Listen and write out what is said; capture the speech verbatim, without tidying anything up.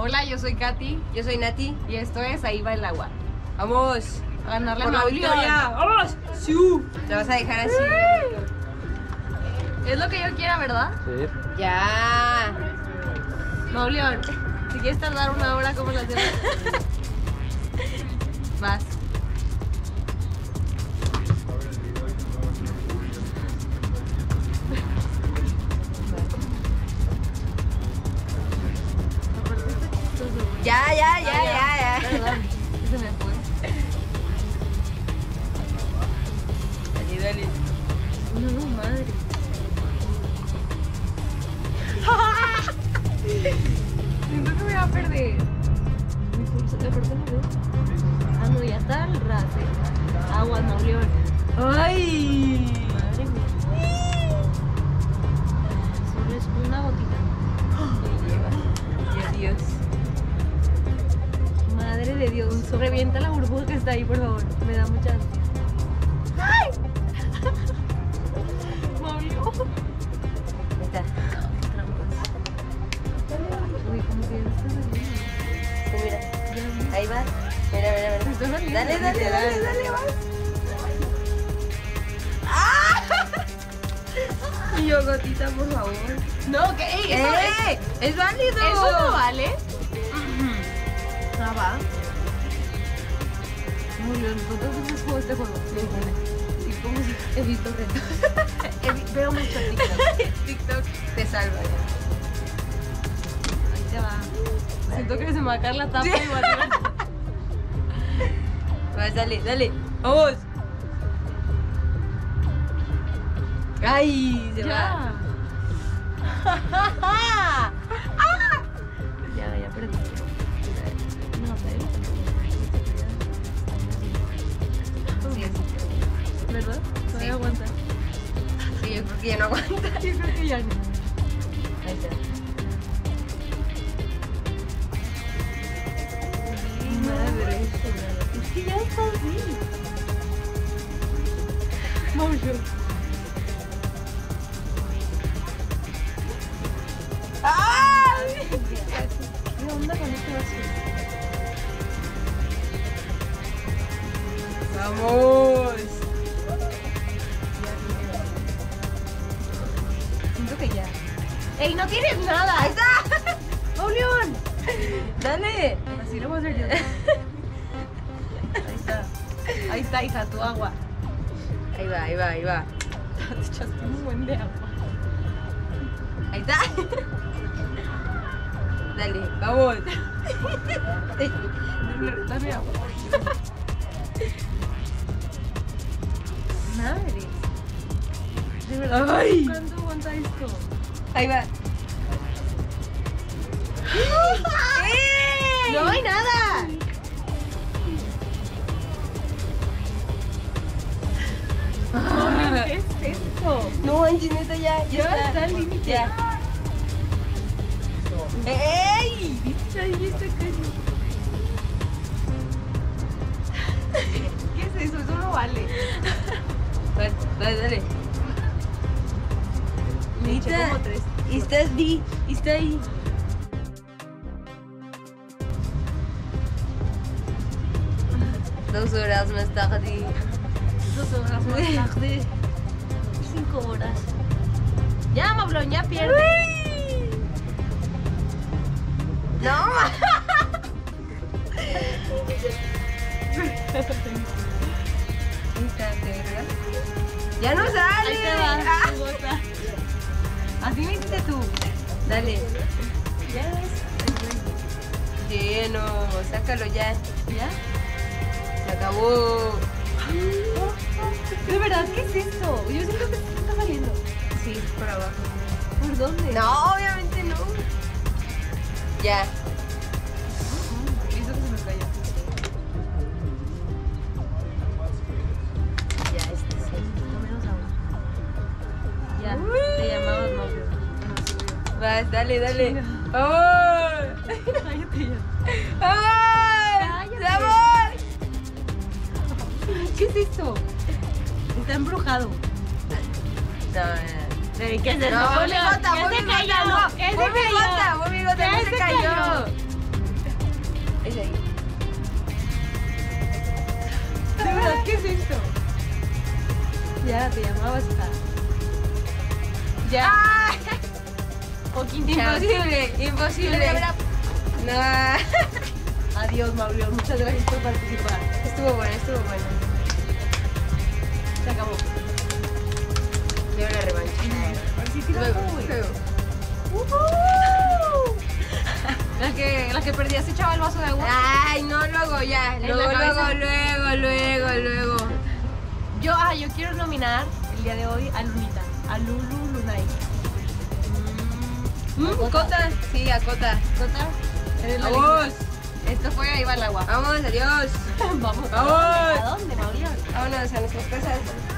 Hola, yo soy Katy. Yo soy Nati. Y esto es Ahí va el agua. Vamos a ganarle por a la Mauleón. victoria. ¡Vamos! ¡Sí! Te vas a dejar así. Es lo que yo quiera, ¿verdad? Sí. Ya. Mauleón, si quieres tardar una hora, ¿cómo lo hacemos? Vas. Ya, ya, ya, Ah, ya, ya. Perdón, se me fue. Dale, dale. No, madre. Siento que me voy a perder. Mi pulso, la persona no veo. Ah, no, ya está el rase. Agua, Mauleón. ¡Ay! Madre mía. Solo es una gotita. Me lleva. Dios, Dios. Madre de Dios. Revienta la burbuja que está ahí, por favor. Me da mucha ansia. ¡Ay! Mauleón. Ahí está. Trampas. Uy, como que ya está saliendo. Sí, mira. Ahí va. Mira, mira, mira. Está saliendo. Dale, dale, dale, dale, vas. Y yo, gotita, por favor. No, que ey, eso ¡Eh! ¡Es válido! es- eso no vale. Ah, va. Muy bien, ¿cuántas veces juego este juego? Y como si he visto retos. He vi- Veo mucho TikTok. TikTok te salva. Ahí te va. Siento que se me va a caer la tapa Sí. y va a tirar. Vas, dale, dale. ¡Vamos! ¡Ay! Se va. Ya. Ya, ya perdí. No, pero. Sí, sí. ¿Verdad? Todavía Sí. aguanta. Sí, yo creo que ya no aguanta. Yo creo que ya no. Ahí está. Madre. Es que ya está así. Maulio. ¡Ay! ¿Qué onda con este vaso? ¡Vamos! Siento que ya. ¡Ey, no tienes nada! ¡Ahí está! ¡Mauleón! ¡Dale! Así lo voy a hacer yo. Ahí está. Ahí está, hija, tu agua. Ahí va, ahí va, ahí va. Te echaste un buen de agua. Ahí está. Dale, vamos. Dame, dame agua. Madre. De verdad, Ay. ¿cuánto aguanta esto? Ahí va. ¡Eh! ¡No hay nada! ¿Qué es esto? No, manches, neta, ya, ya, Ya está al límite. Ya. ¡Ey! Ya dijiste que sí. ¿Qué es eso? Eso no vale. Dale, dale, dale. Le eché Neta, como tres. estás di, está ahí. Dos horas más tarde. Dos horas más tarde. Cinco horas. Ya, Maulón, ya pierde. No, ma. Ahí está, ¿te verás? Ya no sale. Ahí te va, Ah, tu gota. Así me hiciste tú. Dale. Ya ves. Lleno, sácalo ya. ¿Ya? Se acabó. ¿De verdad qué es esto? Yo siento que se está saliendo. Sí, por abajo. ¿Por dónde? No, obviamente no. Ya. Hizo que se me cayó. Ya, este sí. No menos agua. Ya, Uy. te llamabas Maulón. Vas, dale, dale. Chinga. ¡Vamos! Cállate ya. ¡Vamos! Cállate. ¡Vamos! ¿Qué es esto? Está embrujado. No, no. ¿Qué es No, fue mi gota, fue mi gota, no. ¿Qué se Fue mi cayó? gota, fue mi gota, no ¿Qué se se cayó. cayó? Sara te llamabas Sara. Ya. ¡Ah! Poquín chance. Imposible, imposible. Mira, mira, mira. No. Adiós, Mauricio. Muchas gracias por participar. Estuvo bueno, estuvo bueno. Se acabó. De una revancha. Sí, sí, Luego, güey. luego. Uh-huh. La que, la que perdía se echaba el vaso de agua. Ay, no, luego ya. En Luego, la luego, cabeza. luego, luego, luego. Yo, ah, yo quiero nominar el día de hoy a Lunita, a Lulu Lunay. Mm, Cota. Cota. Sí, a Cota. Cota, eres la Vamos. elegida. Esto fue Ahí va el agua. Vamos, adiós. Vamos. Vamos. ¿A dónde, Mauricio? Vámonos a nuestras casas.